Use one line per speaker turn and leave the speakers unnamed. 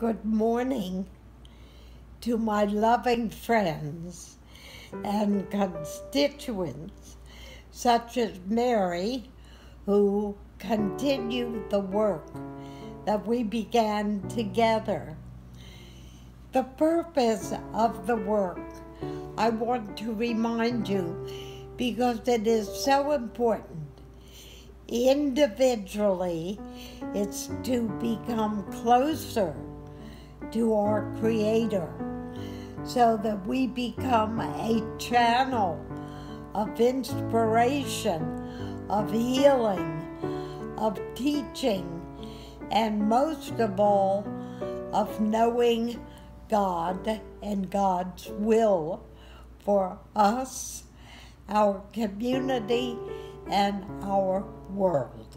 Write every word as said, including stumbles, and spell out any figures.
good morning to my loving friends and constituents, such as Mary, who continued the work that we began together. The purpose of the work, I want to remind you, because it is so important. Individually, it's to become closer to our Creator, so that we become a channel of inspiration, of healing, of teaching, and most of all, of knowing God and God's will for us, our community, and our world.